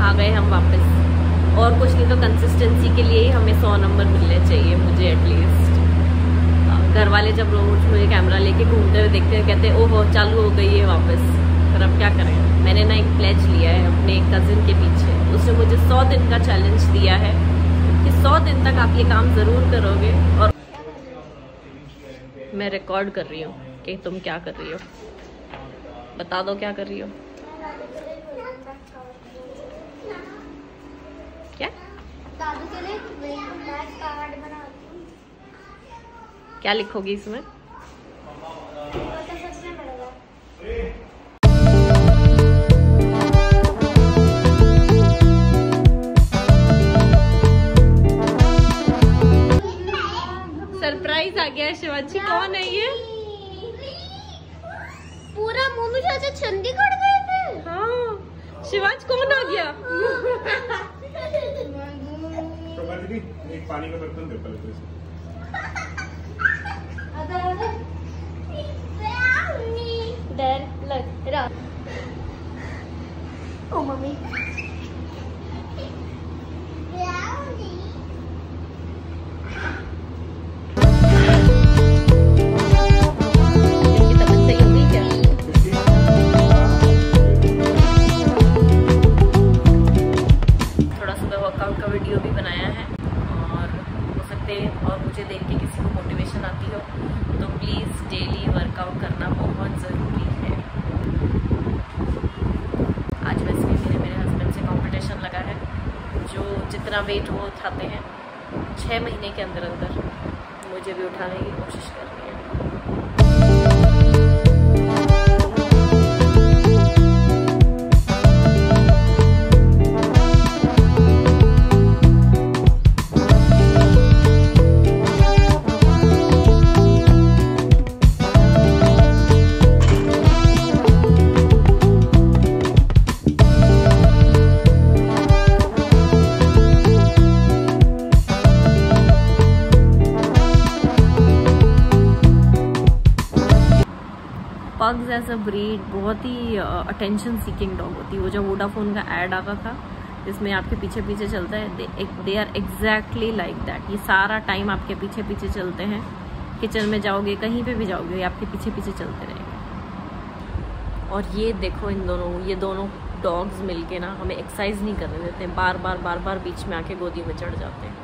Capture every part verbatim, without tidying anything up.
आ गए हम वापस। और कुछ नहीं तो कंसिस्टेंसी के लिए ही हमें सौ नंबर मिलने चाहिए मुझे एटलीस्ट। घर वाले जब रोज मुझे कैमरा लेके घूमते हुए देखते हैं कहते हैं ओहो चालू हो गई है वापस। पर अब क्या करें, मैंने ना एक प्लेज लिया है अपने कजिन के पीछे। उसने मुझे सौ दिन का चैलेंज दिया है कि सौ दिन तक आप ये काम जरूर करोगे। और मैं रिकॉर्ड कर रही हूँ कि तुम क्या कर रही हो, बता दो क्या कर रही हो। क्या दादू के लिए मैथ कार्ड बनाती हूँ। क्या लिखोगी इसमें? सरप्राइज आ गया शिवांशी। कौन है ये? पूरा मम्मी चाचा चंडीगढ़ गए थे। हाँ शिवांश कौन आ गया? एक पानी का बर्तन दे पहले। डर लग रहा। ओ मम्मी और मुझे देख के किसी को मोटिवेशन आती हो तो प्लीज़ डेली वर्कआउट करना बहुत ज़रूरी है। आज वैसे भी मेरे मेरे हस्बैंड से कंपटीशन लगा है, जो जितना वेट वो उठाते हैं छः महीने के अंदर अंदर मुझे भी उठाने की कोशिश करनी है। पग्स एज अ ब्रीड बहुत ही अटेंशन सीकिंग डॉग होती है। वो जो वोडाफोन का ऐड आता था जिसमें आपके पीछे पीछे चलता है, they are exactly like that. ये सारा टाइम आपके पीछे पीछे चलते हैं। किचन में जाओगे, कहीं पे भी जाओगे, ये आपके पीछे पीछे चलते रहेंगे। और ये देखो इन दोनों ये दोनों डॉग्स मिलके ना हमें एक्सरसाइज नहीं करने देते हैं, बार बार बार बार बीच में आके गोदी में चढ़ जाते हैं।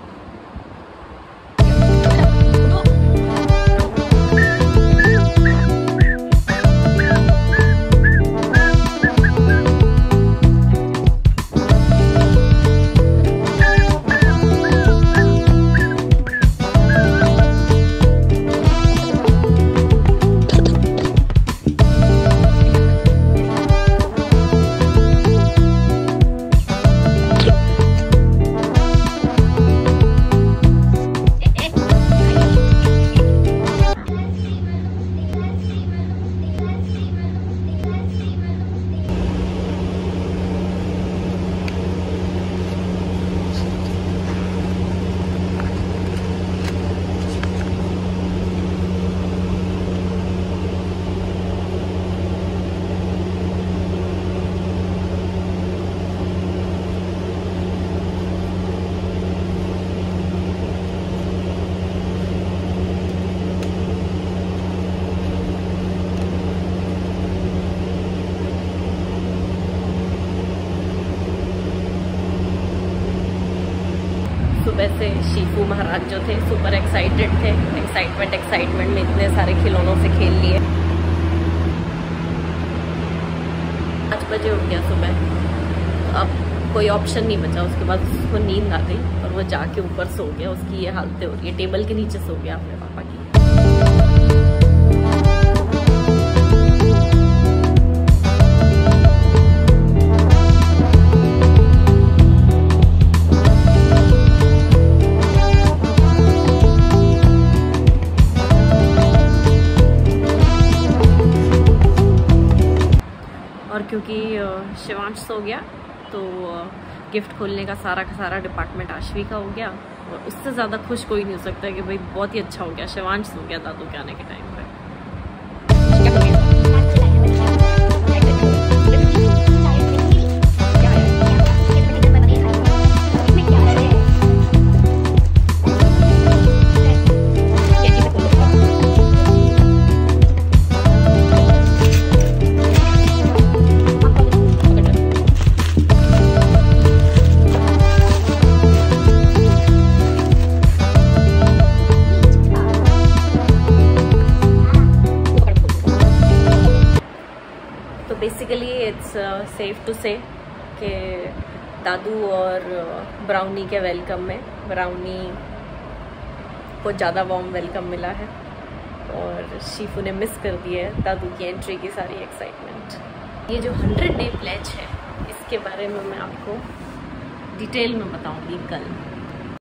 सुबह से शीफू महाराज जो थे सुपर एक्साइटेड थे। एक्साइटमेंट एक्साइटमेंट में इतने सारे खिलौनों से खेल लिए। पाँच बजे उठ गया सुबह, अब कोई ऑप्शन नहीं बचा। उसके बाद उसको नींद आ गई और वो जाके ऊपर सो गया। उसकी ये हालतें हो रही है, टेबल के नीचे सो गया अपने पापा की। और क्योंकि शिवांश सो गया तो गिफ्ट खोलने का सारा का सारा डिपार्टमेंट आश्वी का हो गया। और उससे ज़्यादा खुश कोई नहीं हो सकता कि भाई बहुत ही अच्छा हो गया, शिवांश सो गया दादू के आने के टाइम पे। बेसिकली इट्स सेफ टू से कि दादू और ब्राउनी के वेलकम में ब्राउनी को ज़्यादा वार्म वेलकम मिला है और शीफू ने मिस कर दिया है दादू की एंट्री की सारी एक्साइटमेंट। ये जो हंड्रेड डे प्लेज है इसके बारे में मैं आपको डिटेल में बताऊंगी कल।